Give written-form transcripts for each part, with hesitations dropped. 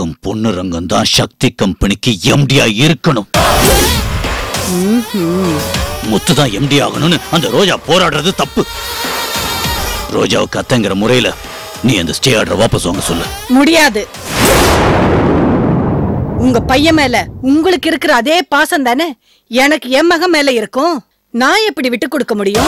மகம் பொன்னுரங்கம் தான் சக்தி கம்பெனிக்கு எம்டியா இருக்கணும். முத்து தான் எம்டி ஆகணும்னு அந்த ரோஜா போராடுறது தப்பு. ரோஜாவுக்கு அத்தங்கிற முறையில நீ அந்த ஸ்டே ஆர்டரை வாபஸ் வாங்க சொல்லு. முடியாது. உங்க பையன் மேல உங்களுக்கு இருக்கிற அதே பாசம் தானே எனக்கு என் மகன் மேல இருக்கும். நான் எப்படி விட்டு கொடுக்க முடியும்?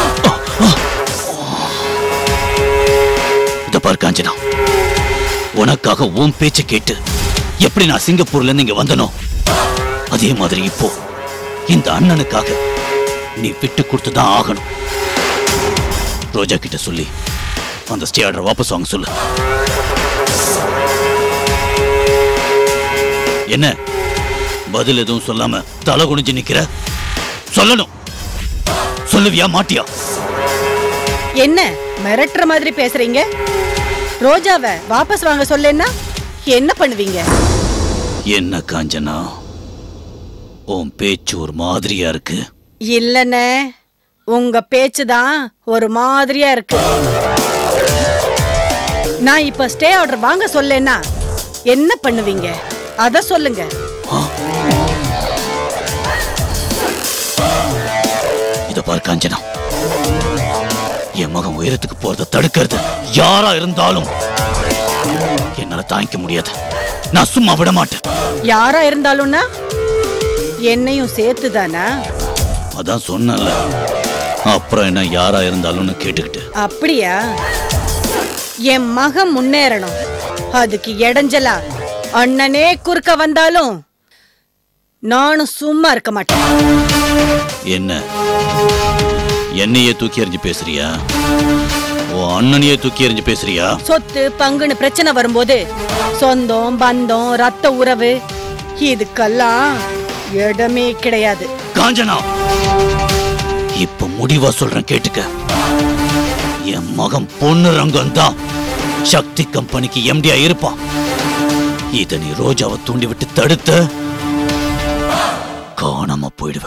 இத பாரு காஞ்சனா, உனக்காக உன் பேச்ச கேட்டு எப்படி நான் சிங்கப்பூர்ல இருந்து இங்க வந்தனோ அதே மாதிரி இப்போ இந்த அண்ணனுக்காக நீ விட்டு கொடுத்துதான் ஆகணும். ரோஜா கிட்ட சொல்லி அந்த ஸ்டே ஆர்டரை வாபஸ் வாங்க சொல்லு. என்ன பதில் எதுவும் சொல்லாம தலை குனிஞ்சு நிக்கிற? சொல்லணும். சொல்லுவியா மாட்டியா? என்ன மிரட்டுற மாதிரி பேசுறீங்க? ரோஜாவை வாபஸ் வாங்க சொல்லேன்னா என்ன பண்ணுவீங்க? என்ன காஞ்சனா, உன் பேச்சு ஒரு மாதிரியா இருக்கு. இல்லனே, உங்க பேச்சுதான் ஒரு மாதிரியா இருக்கு. நான் இப்ப ஸ்டே ஆர்டர் வாங்க சொல்லேன்னா என்ன பண்ணுவீங்க? அத சொல்லுங்க. இத பாரு காஞ்சனா, என் மகன் உயரத்துக்கு போறத தடுக்கிறது யாரா இருந்தாலும் என்னால தாங்கிக்க முடியாது. நான் சும்மா விட மாட்டேன். யாரா இருந்தாலும்னா என்னையும் சேர்த்துதானா? அதான் சொன்னல, அப்புறம் என்ன யாரா இருந்தாலும்னு கேட்டுக்கிட்டு. அப்படியா? என் மகன் முன்னேறணும், அதுக்கு இடைஞ்சலா அண்ணனே குறுக்க வந்தாலும் நானும் சும்மா இருக்க மாட்டேன். என்ன என்னையே தூக்கி எறிஞ்சு பேசுறியா? ஓ அண்ணனையே தூக்கி எறிஞ்சு பேசுறியா? சொத்து பங்குன்னு பிரச்சனை வரும்போது சொந்தம் பந்தம் ரத்த உறவு இதுக்கெல்லாம் இடமே கிடையாது. காஞ்சனா, இப்ப முடிவா சொல்றேன் கேட்டுக்க. என் மகன் பொன்னுரங்கம் தான் சக்தி கம்பெனிக்கு எம்டியா இருப்பான். இத நீ ரோஜாவை தூண்டி விட்டு தடுத்த காணாம போயிடுவ.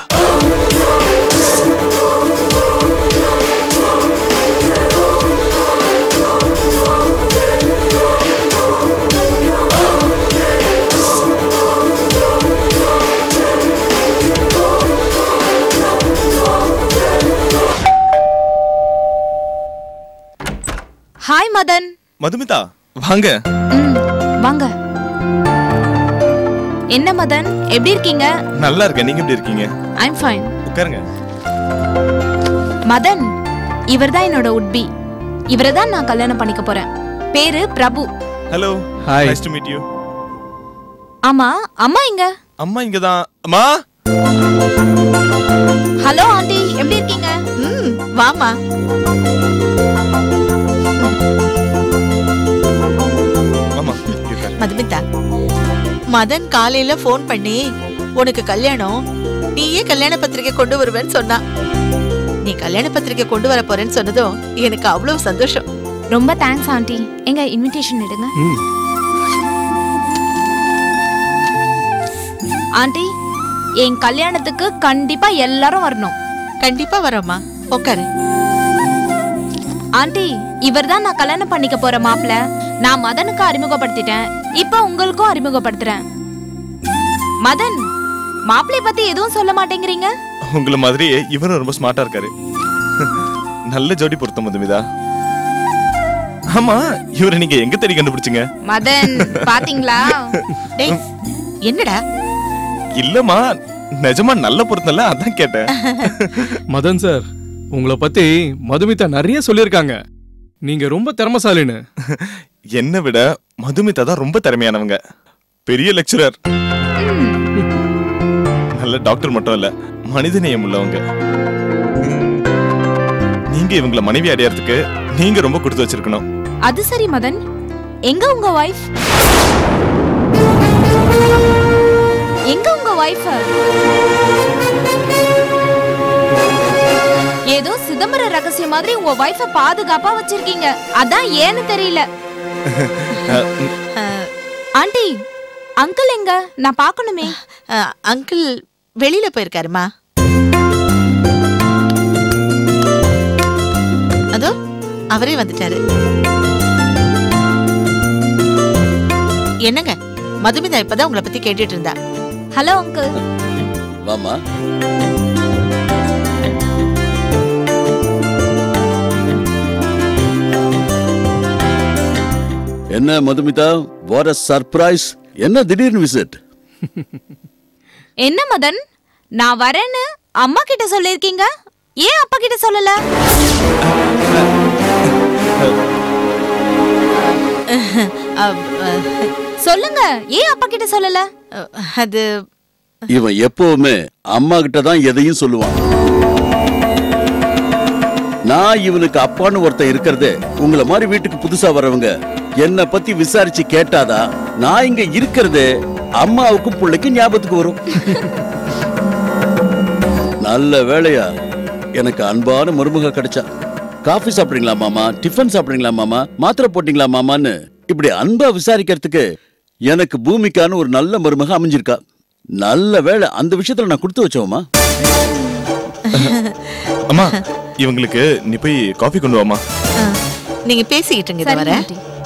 ஹாய் மதன். மதுமிதா வாங்க. வாங்க. என்ன மதன், எப்படி இருக்கீங்க? நல்லா இருக்கேன், நீங்க எப்படி இருக்கீங்க? I am fine. உட்காருங்க. மதன், இவர்தான் என்னோட உட்பி. இவரை தான் நான் கல்யாணம் பண்ணிக்க போறேன். பேரு Prabhu. Hello. Hi. Nice to meet you. ஆமா, அம்மா எங்க? அம்மா இங்க தான். அம்மா. ஹலோ ஆண்டி, எப்படி இருக்கீங்க? வாமா. மதுமிதா, மதன் காலையில போன் பண்ணி உனக்கு கல்யாணம், நீயே கல்யாண பத்திரிக்கை கொண்டு வருவேன்னு சொன்னா. நீ கல்யாண பத்திரிக்கை கொண்டு வர போறேன்னு சொன்னதும் எனக்கு அவ்வளவு சந்தோஷம். ரொம்ப தேங்க்ஸ் ஆண்டி. எங்க இன்விடேஷன் எடுங்க. ஆண்டி, என் கல்யாணத்துக்கு கண்டிப்பா எல்லாரும் வரணும். கண்டிப்பா வரோமா, உட்காரு. ஆண்டி, இவர்தான் நான் கல்யாணம் பண்ணிக்க போற மாப்பிள்ள. நான் மதனுக்கு அறிமுகப்படுத்திட்டேன், இப்ப உங்களுக்கும் அறிமுகப்படுத்துறேன். மதன், மாப்பிள்ளை பத்தி எதுவும் சொல்ல மாட்டேங்கிறீங்க? உங்கள மாதிரி இவரும் ரொம்ப ஸ்மார்ட்டா இருக்காரு. நல்ல ஜோடி பொருத்தம் மதுமிதா. ஆமா, இவரை நீங்க எங்க தேடி கண்டுபிடிச்சீங்க? மதன், பாத்தீங்களா? டேய், என்னடா? இல்லம்மா, நிஜமா நல்ல பொருத்தம்ல, அதான் கேட்டேன். மதன் சார், உங்களை பத்தி மதுமிதா நிறைய சொல்லிருக்காங்க. நீங்க ரொம்ப திறமைசாலின்னு. என்னை விட மதுமிதா தான் ரொம்ப திறமையானவங்க. பெரிய லெக்சரர், நல்ல டாக்டர் மட்டும் இல்ல, மனிதநேயம் உள்ளவங்க. நீங்க இவங்கள மனைவி அடையறதுக்கு நீங்க ரொம்ப கொடுத்து வச்சிருக்கணும். அது சரி மதன், எங்க உங்க வைஃப்? எங்க உங்க வைஃப்? ஏதோ சிதம்பர ரகசியம் மாதிரி உங்க வைஃப பாதுகாப்பா வச்சிருக்கீங்க. அதான் ஏன்னு தெரியல. ஆண்டி, அங்கிள் எங்க? நான் பார்க்கணுமே. அங்கிள் வெளியில போயிருக்காருமா. அதோ அவரே வந்துட்டாரு. என்னங்க மதுமிதா இப்பதான் உங்களை பத்தி கேட்டுட்டு இருந்தா. Hello uncle. வாமா. என்ன மதுமிதா, வாட் a surprise. என்ன திடீர்னு விசிட்? என்ன மதன், நான் வரேன்னு அம்மா கிட்ட சொல்லிருக்கீங்க, ஏன் அப்பா கிட்ட சொல்லல? சொல்லுங்க, ஏன் அப்பா கிட்ட சொல்லல? அது இவன் எப்பவுமே அம்மா கிட்ட தான் எதையும் சொல்லுவான். நான் இவனுக்கு அப்பான்னு ஒருத்தன் இருக்கிறது உங்களை மாதிரி வீட்டுக்கு புதுசா வரவங்க என்ன பத்தி விசாரிச்சு கேட்டாதா நான் இங்க இருக்கிறது அம்மாவுக்கும் பிள்ளைக்கும் ஞாபகத்துக்கு வரும். நல்ல வேளையா எனக்கு அன்பான மருமக கிடைச்சா. காஃபி சாப்பிடுறீங்களா மாமா, டிஃபன் சாப்பிடுறீங்களா மாமா, மாத்திரை போட்டீங்களா மாமான்னு இப்படி அன்பா விசாரிக்கிறதுக்கு எனக்கு பூமிக்கான ஒரு நல்ல மருமக அமைஞ்சிருக்கா. நல்ல வேளை அந்த விஷயத்துல நான் கொடுத்து வச்சோமா. அம்மா இவங்களுக்கு நீ போய் காஃபி கொண்டு வாமா. நீங்க பேசிக்கிட்டு இருங்க, வர.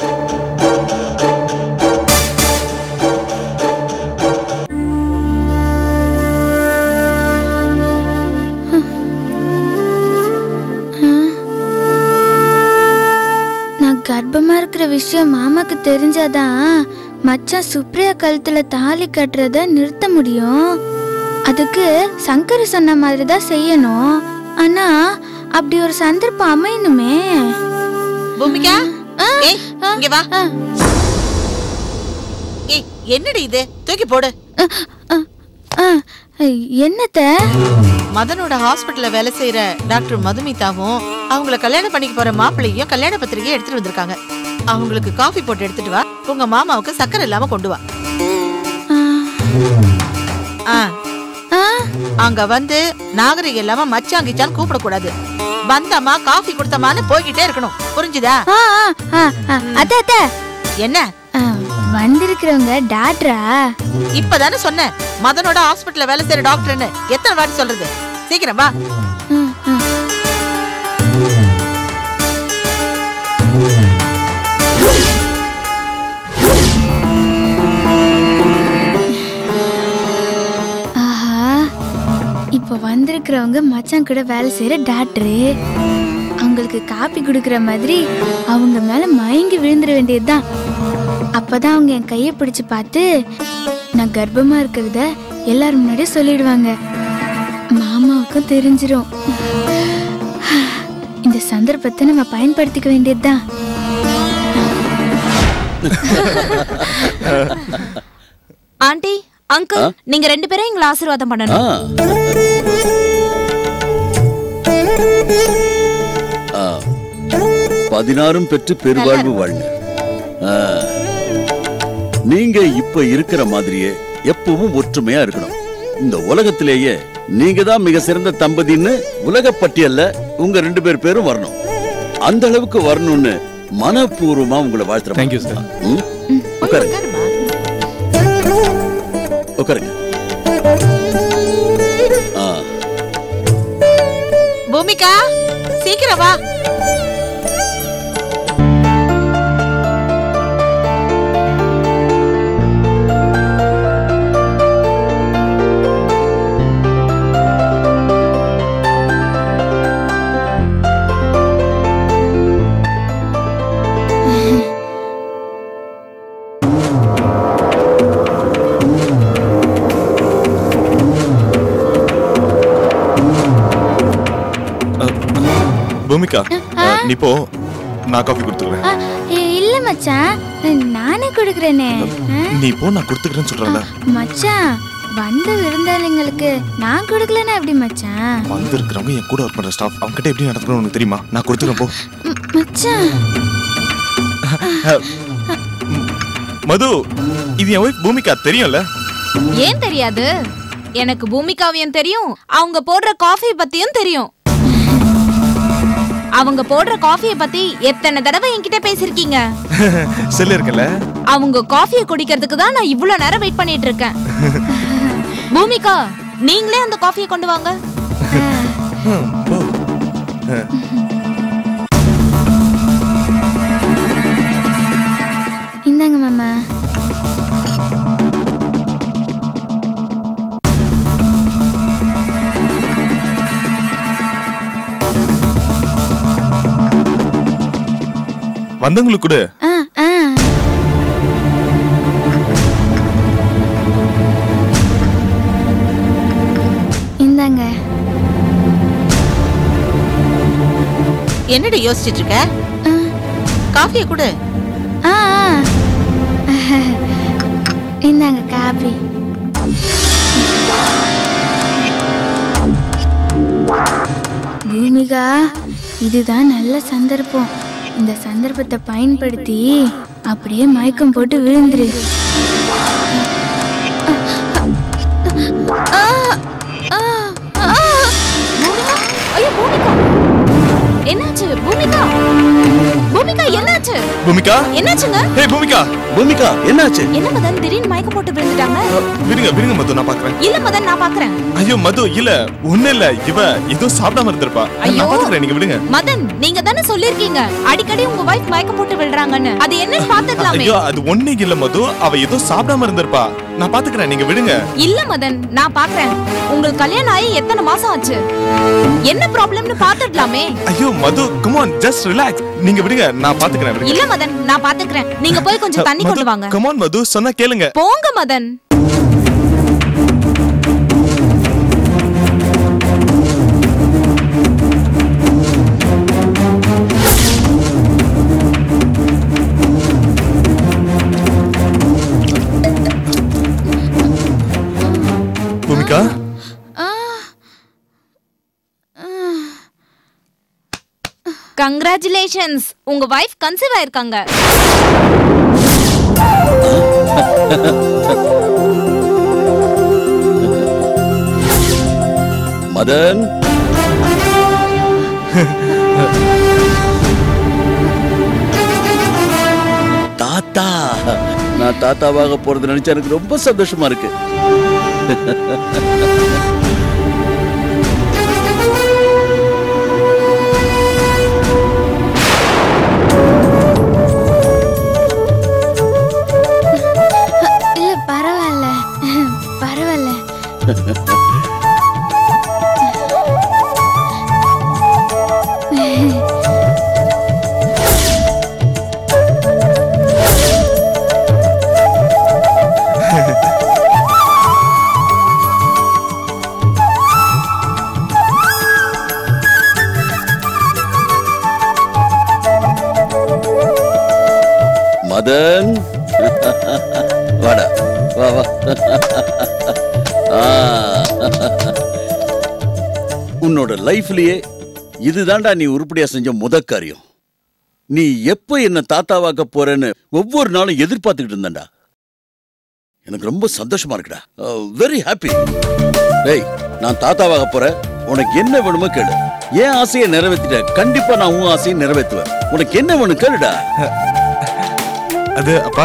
நான் கர்ப்பமா இருக்கிற விஷயம் மாமாக்கு தெரிஞ்சாதான் மச்சான் சுப்ரியா கழுத்துல தாலி கட்டுறத நிறுத்த முடியும். அதுக்கு சங்கர் சொன்ன மாதிரி தான் செய்யணும். ஆனா அப்படி ஒரு சந்தர்ப்பம் அமையணுமே. பூமிகா, ஏய் இங்க வா. ஏய் என்னடி இது, தூக்கி போடு. என்னத்த? மதனோட ஹாஸ்பிட்டல்ல வேலை செய்யற டாக்டர் மதுமிதாவும் அவங்கள கல்யாணம் பண்ணிக்க போற மாப்பிள்ளையும் கல்யாண பத்திரிகையை எடுத்துட்டு வந்திருக்காங்க. அவங்களுக்கு காஃபி போட்டு எடுத்துட்டு வா. உங்க மாமாவுக்கு சக்கரை இல்லாம கொண்டு வா. அங்க வந்து நாகரிகம் இல்லாம மச்சாங்கிச்சான்னு கூப்பிடக்கூடாது. வந்தம்மா காஃபி கொடுத்தமான்னு போய்கிட்டே இருக்கணும், புரிஞ்சுதா? அத்த என்ன வந்திருக்கிறவங்க டாக்டரா? இப்பதானே சொன்னேன் மதனோட ஹாஸ்பிட்டல்ல வேலை செய்யற டாக்டர்னு. எத்தனை வாட்டி சொல்றது? சீக்கிரம் வா. இப்ப வந்திருக்கிறவங்க மச்சான் கூட வேலை செய்யற டாக்டரு. அவங்களுக்கு காப்பி குடுக்கற மாதிரி அவங்க மேல மயங்கி விழுந்துட வேண்டியதுதான். அப்பதான் அவங்க என் கையை பிடிச்சு பார்த்து நான் கர்ப்பமா இருக்கிறத எல்லாரும் முன்னாடியே சொல்லிடுவாங்க. மாமாவுக்கும் தெரிஞ்சிரும். இந்த சந்தர்ப்பத்தை நம்ம பயன்படுத்திக்க வேண்டியதுதான். ஆண்டி, அங்கிள், நீங்க ரெண்டு பேரும் எங்களை ஆசீர்வாதம் பண்ணணும். 16 பெற்று பெருவாழ்வு வாழ்ங்க. நீங்க இப்ப இருக்கிற மாதிரியே எப்பவும் ஒற்றுமையா இருக்கணும். இந்த உலகத்திலேயே நீங்க தான் மிக சிறந்த தம்பதின்னு உலக பட்டியல்ல உங்க 2 பேர் பேரும் வரணும். அந்த அளவுக்கு வரணும்னு மனப்பூர்வமா உங்களை வாழ்த்துறேன். Thank you, sir. உட்காருங்க. உட்காருங்க. பூமிகா, சீக்கிரம் வா. பூமிகா, நீ போ, நான் காஃபி கொடுத்துக்கிறேன். இல்ல மச்சான், நானே கொடுக்கறேனே. நீ போ, நான் கொடுத்துக்கிறேன்னு சொல்றேன்ல. மச்சான், வந்த விருந்தாளிங்களுக்கு நான் கொடுக்கலனா எப்படி மச்சான்? வந்திருக்கிறவங்க என் கூட ஒர்க் பண்ற ஸ்டாஃப், அவங்க கிட்ட எப்படி நடந்துக்கணும் உனக்கு தெரியுமா? நான் கொடுத்துக்கிறேன், போ. மச்சான். மது, இது என் ஒய்ஃப் பூமிகா, தெரியும்ல? ஏன் தெரியாது? எனக்கு பூமிகாவையும் தெரியும், அவங்க போடுற காஃபி பத்தியும் தெரியும். அவங்க போடுற காஃபியை பத்தி எத்தனை தடவை என்கிட்ட பேசிருக்கீங்க? செல்ல இருக்கல. அவங்க காஃபியை குடிக்கிறதுக்கு தான் நான் இவ்வளவு நேரம் வெயிட் பண்ணிட்டு இருக்கேன். பூமிகா, நீங்களே அந்த காஃபியை கொண்டு வாங்க. இந்தாங்க மாமா. வந்தவங்களுக்கு கூட ஆ ஆ இந்தாங்க. என்னடி யோசிச்சிட்டு இருக்க? காஃபியை கொடு. ஆ இந்தாங்க காபி. பூமிகா, இதுதான் நல்ல சந்தர்ப்பம். இந்த சந்தர்ப்பத்தை பயன்படுத்தி அப்படியே மயக்கம் போட்டு விழுந்துரு. ஐயோ பூமிகா, என்னாச்சு? பூமிகா, பூமிகா என்னாச்சு? பூமிகா, என்னாச்சுங்க? ஹே பூமிகா. பூமிகா என்னாச்சு? என்ன மதன் திடீர்னு மயக்கம் போட்டு விழுந்துட்டாங்க? விடுங்க மது, நான் பாக்குறேன். இல்ல மதன், நான் பாக்குறேன். ஐயோ மது, இல்ல ஒண்ணு இல்ல, இவ ஏதோ சாப்பிடாம இருந்திருப்பா. ஐயோ. நான் பாத்துக்கிறேன், நீங்க விடுங்க. மதன், நீங்க தானே சொல்லிருக்கீங்க அடிக்கடி உங்க வைஃப் மயக்கம் போட்டு விழுறாங்கன்னு. அது என்னன்னு பாத்துக்கலாமே. ஐயோ, அது ஒண்ணே இல்ல மது, அவ ஏதோ சாப்பிடாம இருந்திருப்பா. நான் பாத்துக்கிறேன், நீங்க விடுங்க. இல்ல மதன், நான் பாக்குறேன். உங்களுக்கு கல்யாணம் ஆகி எத்தனை மாசம் ஆச்சு? என்ன ப்ராப்ளம்னு பாத்துடலாமே. ஐயோ Madhu, come on, just relax. நீங்க விடுங்க, நான் பாத்துக்கிறேன். விடுங்க. இல்ல மதன், நான் பாத்துக்கிறேன். நீங்க போய் கொஞ்சம் தண்ணி கொண்டு வாங்க. கம் ஆன் மது, சொன்னா கேளுங்க. போங்க மதன். பூமிகா, கங்க்ராச்சுலேஷன்ஸ், உங்க வைஃப் கன்சீவ் ஆயிருக்காங்க. மதன், தாத்தா, நான் தாத்தாவாக போறது நினைச்சா எனக்கு ரொம்ப சந்தோஷமா இருக்கு. இல்ல பரவாயில்ல, பரவாயில்ல. மதன், வாடா, வா வா. உன்னோட லைஃப்லயே இதுதான்டா நீ உருப்படியா செஞ்ச முத காரியம். நீ எப்ப என்ன தாத்தாவாக்க போறேன்னு ஒவ்வொரு நாளும் எதிர்பார்த்துக்கிட்டு இருந்தேன்டா. எனக்கு ரொம்ப சந்தோஷமா இருக்குடா. Very happy. டேய், நான் தாத்தாவாக போறேன். உனக்கு என்ன வேணுமோ கேளு. என் ஆசையை நிறைவேற்றிட்ட, கண்டிப்பா நான் உன் ஆசையை நிறைவேற்றுவேன். உனக்கு என்ன வேணும் கேளுடா. அது அப்பா.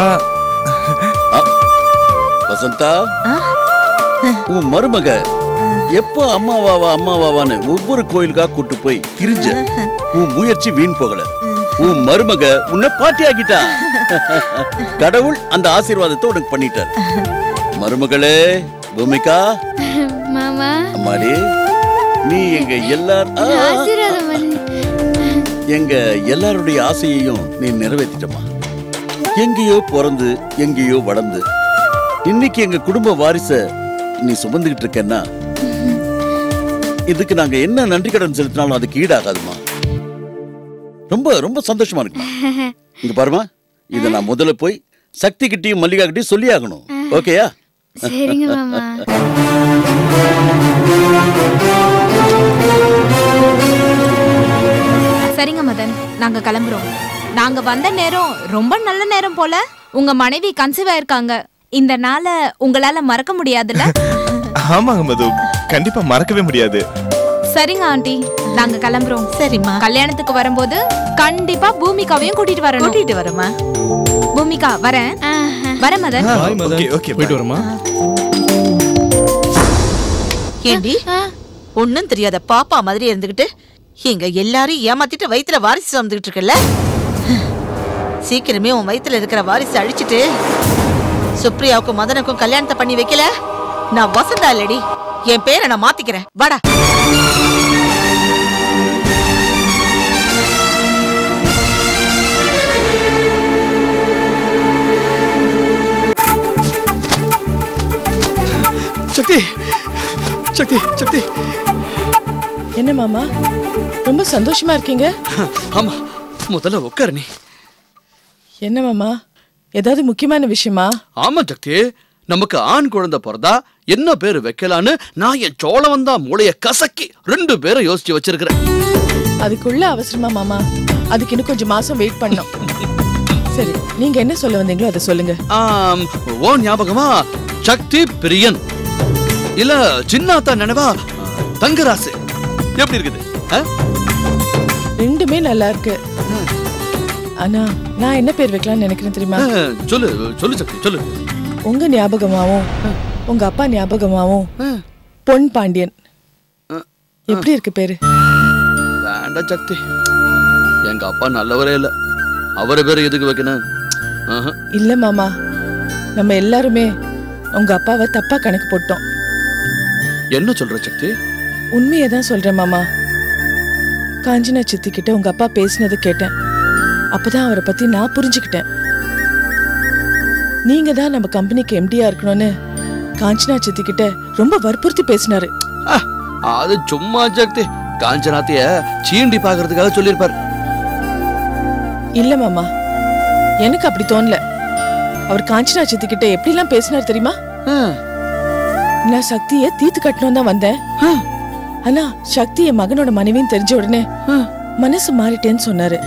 வசந்தா, உன் மருமக எப்ப அம்மாவாவான்னு ஒவ்வொரு கோயிலுக்கா கூட்டு போய் திரிஞ்ச. உன் முயற்சி வீண் போகல. உன் மருமக உன்னை பாட்டி ஆக்கிட்டா. கடவுள் அந்த ஆசீர்வாதத்தை உனக்கு பண்ணிட்டார். மருமகளே பூமிகா, மாமா, அம்மாடி, நீ எங்க ஆசீர்வாதம் பண்ணு. எங்க எல்லாருடைய ஆசையையும் நீ நிறைவேற்றிட்டமா. எங்கேயோ பிறந்து எங்கேயோ வளர்ந்து இன்னைக்கு எங்க குடும்ப வாரிச நீ சுமந்துகிட்டு இருக்கேன்னா இதுக்கு நாங்க என்ன நன்றி கடன் செலுத்தினாலும் அதுக்கு ஈடாகாதுமா. ரொம்ப ரொம்ப சந்தோஷமா இருக்குமா. இங்க பாருமா, இத நான் முதல்ல போய் சக்தி கிட்டையும் மல்லிகா கிட்டையும் சொல்லி ஆகணும். ஓகேயா? சரிங்க மாமா. சரிங்க மதன், நாங்க கிளம்புறோம். நாங்க வந்த நேரம் ரொம்ப நல்ல நேரம் போல. உங்க மனைவி கன்சீவ் ஆயிருக்காங்க. இந்த நாளை உங்களால மறக்க முடியாதுல்ல? ஆமாங்க மது, கண்டிப்பா மறக்கவே முடியாது. சரிங்க ஆண்டி, நாங்க கிளம்புறோம். சரிம்மா, கல்யாணத்துக்கு வரும்போது கண்டிப்பா பூமிகாவையும் கூட்டிட்டு வரணும். கூட்டிட்டு வரமா. பூமிகா வரேன். வரேன் Madan. Bye Madan. Okay, okay, போயிட்டு வரமா. ஏண்டி, ஒண்ணும் தெரியாத பாப்பா மாதிரி இருந்துகிட்டு இங்க எல்லாரும் ஏமாத்திட்டு வயித்துல வாரிசு சுமந்துகிட்டு இருக்கல. சீக்கிரமே உன் வயித்துல இருக்கிற வாரிசு அழிச்சிட்டு சுப்ரியாவுக்கும் மதனுக்கும் கல்யாணத்தை பண்ணி வைக்கல, நான் வசந்தா இல்லடி, என் பேரை நான் மாத்திக்கிறேன். வாடா. சக்தி சக்தி. என்ன மாமா ரொம்ப சந்தோஷமா இருக்கீங்க? ஆமா, முதல்ல உட்காரு நீ. என்ன மாமா, ஏதாவது முக்கியமான விஷயமா? ஆமா சக்தி, நமக்கு ஆண் குழந்தை பிறந்தா என்ன பேரு வைக்கலான்னு நான் என் சோழவந்தா மூளைய கசக்கி 2 பேரை யோசிச்சு வச்சிருக்கிறேன். அதுக்குள்ள அவசரமா மாமா? அதுக்கு இன்னும் கொஞ்சம் மாசம் வெயிட் பண்ணோம். சரி, நீங்க என்ன சொல்ல வந்தீங்களோ அதை சொல்லுங்க. ஓ ஞாபகமா சக்தி பிரியன், இல்ல சின்னாத்தா நினைவா தங்கராசு, எப்படி இருக்குது? ரெண்டுமே நல்லா இருக்கு. ஆனா நான் என்ன பேர் வைக்கலாம்னு நினைக்கிறேன் தெரியுமா? சொல்லு சொல்லு சக்தி சொல்லு. உங்க ஞாபகமாவும் உங்க அப்பா ஞாபகமாவும் பொன் பாண்டியன். எப்படி இருக்கு பேரு? வேண்டாம் சக்தி, எங்க அப்பா நல்லவரே இல்ல, அவரை பேரு எதுக்கு வைக்கணும்? இல்ல மாமா, நம்ம எல்லாருமே உங்க அப்பாவை தப்பா கணக்கு போட்டோம். என்ன சொல்ற சக்தி? உண்மையதான் சொல்றேன் மாமா. காஞ்சினா சித்தி கிட்ட உங்க அப்பா பேசினது கேட்டேன். அப்பதான் அவரை பத்தி நான் புரிஞ்சுக்கிட்டேன். நீங்க தான் நம்ம கம்பெனிக்கு எம்டியா இருக்கணும்னு காஞ்சனா சித்தி கிட்ட ரொம்ப வற்புறுத்தி பேசினாரு. அது சும்மா சக்தி, காஞ்சனாத்திய சீண்டி பாக்குறதுக்காக சொல்லிருப்பாரு. இல்ல மாமா, எனக்கு அப்படி தோணல. அவர் காஞ்சனா சித்தி கிட்ட எப்படி எல்லாம் பேசினார் தெரியுமா? நான் சக்திய தீத்து கட்டணும் தான் வந்தேன். ஆனா சக்தி என் மகனோட மனைவின்னு தெரிஞ்ச உடனே மனசு மாறிட்டேன்னு சொன்னாரு.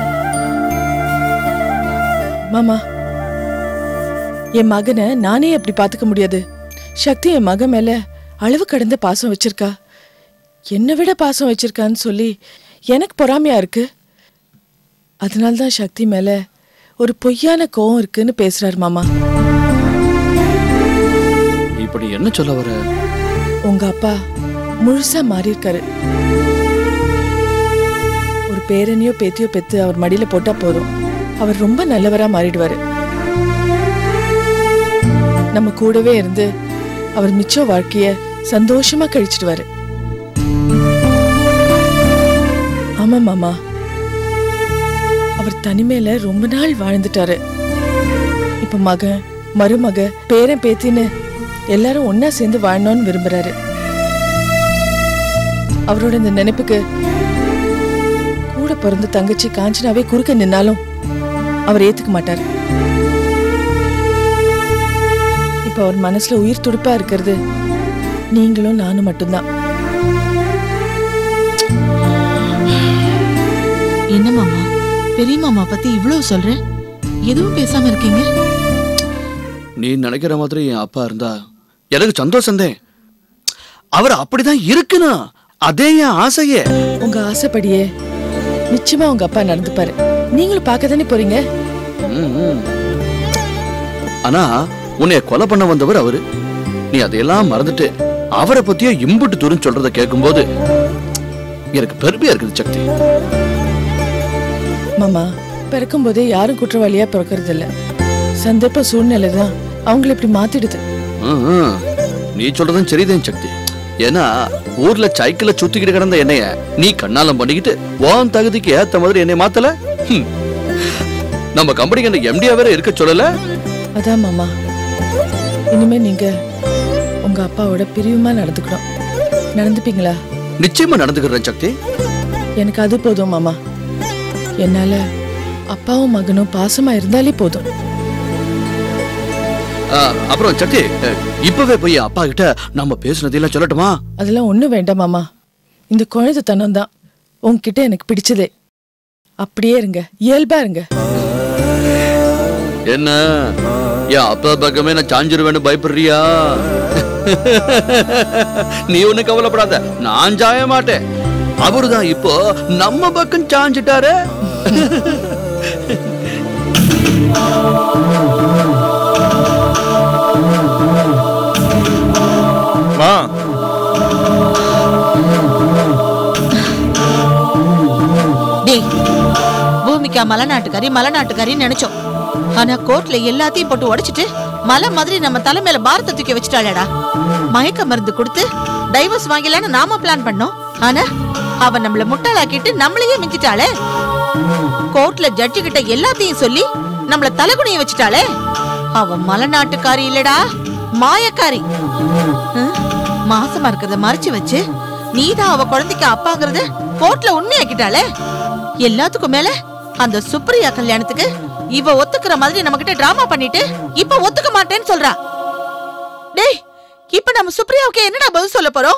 மாமா, என் மகனை நானே அப்படி பாத்துக்க முடியாது. சக்தி என் மகன் மேல அளவு கடந்த பாசம் வச்சிருக்கா. என்னை விட பாசம் வச்சிருக்கான்னு சொல்லி எனக்கு பொறாமையா இருக்கு. அதனால்தான் சக்தி மேல ஒரு பொய்யான கோவம் இருக்குன்னு பேசுறாரு மாமா. இப்படி என்ன சொல்ல வர? உங்க அப்பா முழுசா மாறி இருக்காரு. ஒரு பேரனையோ பேத்தியோ பெத்து அவர் மடியில போட்டா போதும், அவர் ரொம்ப நல்லவரா மாறிடுவாரு. நம்ம கூடவே இருந்து அவர் மிச்ச வாழ்க்கைய சந்தோஷமா கழிச்சிடுவாரு. ஆமா மாமா, அவர் தனிமையில ரொம்ப நாள் வாழ்ந்துட்டாரு. இப்ப மகன் மருமக பேரன் பேத்தின்னு எல்லாரும் ஒன்னா சேர்ந்து வாழணும்னு விரும்புறாரு. அவரோட இந்த நினைப்புக்கு கூட பிறந்த தங்கச்சி காஞ்சனாவே குறுக்க நின்னாலும் அவர் ஏத்துக்க மாட்டாரு. இப்ப அவர் மனசுல உயிர் துடிப்பா இருக்கிறது நீங்களும் நானும் மட்டும்தான். என்ன மாமா, பெரிய மாமா பத்தி இவ்வளவு சொல்றேன், எதுவும் பேசாம இருக்கீங்க? நீ நினைக்கிற மாதிரி என் அப்பா இருந்தா எனக்கு சந்தோஷம்தான். அவர் அப்படிதான் இருக்கணும், அதே என் ஆசையே. உங்க ஆசைப்படியே நிச்சயமா உங்க அப்பா நடந்துப்பாரு. நீங்களும் பார்க்க தானே போறீங்க. ஆனா உன்னைய கொலை பண்ண வந்தவர் அவரு. நீ அதையெல்லாம் மறந்துட்டு அவரை பத்தியே இம்புட்டு தூரம் சொல்றத கேட்கும்போது எனக்கு பெருமையா இருக்குது சக்தி. மாமா, பிறக்கும் போதே யாரும் குற்றவாளியா பிறக்கிறது இல்ல. சந்தர்ப்ப சூழ்நிலை தான் அவங்களை இப்படி மாத்திடுது. நீ சொல்றதும் சரிதான் சக்தி. ஏன்னா ஊர்ல சைக்கிள சுத்திக்கிட்டு கிடந்த என்னைய நீ கண்ணாலம் பண்ணிக்கிட்டு உன் தகுதிக்கு ஏத்த மாதிரி என்னை மாத்தல. நம்ம கம்பெனிக்கு அந்த எம்டியா வேற இருக்க சொல்லல. அதான் மாமா, இனிமே நீங்க உங்க அப்பாவோட பிரிவுமா நடந்துக்கணும். நடந்துப்பீங்களா? நிச்சயமா நடந்துக்கிறேன் சக்தி. எனக்கு அது போதும் மாமா. என்னால அப்பாவும் மகனும் பாசமா இருந்தாலே போதும். அப்புறம் சக்தி, இப்பவே போய் அப்பா கிட்ட நம்ம பேசுனதெல்லாம் சொல்லட்டுமா? அதெல்லாம் ஒண்ணும் வேண்டாம் மாமா. இந்த குழந்தைத்தனம் தான் உங்ககிட்ட எனக்கு பிடிச்சதே. அப்படியே இருங்க, இயல்பா இருங்க. என்ன என் அப்பா பக்கமே நான் சாஞ்சிருவேன்னு பயப்படுறியா? நீ ஒண்ணு கவலைப்படாத, நான் சாய மாட்டேன். அவருதான் இப்போ நம்ம பக்கம் சாஞ்சிட்டாரு. பூமிக்கா மலைநாட்டுக்காரி நினைச்சோம். ஆனா கோர்ட்ல எல்லாத்தையும் போட்டு உடைச்சிட்டு மலை மாதிரி நம்ம தலைமையில பாரத்தை தூக்கி வச்சுட்டாளடா. மயக்க மருந்து கொடுத்து டைவர்ஸ் வாங்கலான்னு நாம பிளான் பண்ணோம். ஆனா அவ நம்மள முட்டாளாக்கிட்டு நம்மளையே மிஞ்சிட்டாளே. கோர்ட்ல ஜட்ஜி கிட்ட எல்லாத்தையும் சொல்லி நம்மள தலைகுனிய வச்சுட்டாளே. அவ மலைநாட்டுக்காரி இல்லடா, மாயக்காரி. மாசமா இருக்கிறத மறைச்சு வச்சு நீதான் அவ குழந்தைக்கு அப்பாங்கறத கோர்ட்ல உண்மையாக்கிட்டாளே. எல்லாத்துக்கும் மேல அந்த சுப்ரியா கல்யாணத்துக்கு இவ ஒத்துக்கிற மாதிரி நம்ம கிட்ட டிராமா பண்ணிட்டு இப்ப ஒத்துக்க மாட்டேன்னு சொல்றா. டேய், இப்ப நம்ம சுப்ரியாவுக்கு என்னடா பதில் சொல்ல போறோம்?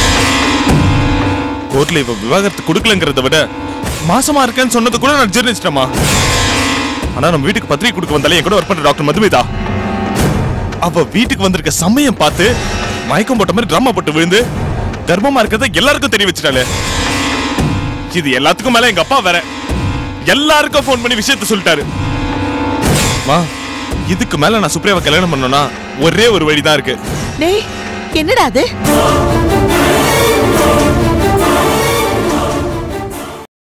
கோர்ட்ல இவ விவாகரத்து கொடுக்கலங்கிறத விட மாசமா இருக்கேன்னு சொன்னது கூட நான் ஜீர்ணிச்சிட்டேமா. ஆனா நம்ம வீட்டுக்கு பத்திரிகை கொடுக்க வந்தாலே என் கூட ஒர்க் பண்ற டாக்டர் மதுமிதா அவ வீட்டுக்கு வந்திருக்க சமயம் பார்த்து மயக்கம் போட்ட மாதிரி டிராமா போட்டு விழுந்து கர்ப்பமா இருக்கிறத எல்லாருக்கும் தெரிய வச்சிட்டாளே. இது எல்லாத்துக்கும் மேல எங்க அப்பா வேற எல்லாருக்கும் போன் பண்ணி விஷயத்த சொல்லிட்டாரு. இதுக்கு மேல நான் சுப்ரியாவை கல்யாணம் பண்ணனா ஒரே ஒரு வழிதான் இருக்கு. டேய், என்னடா அது?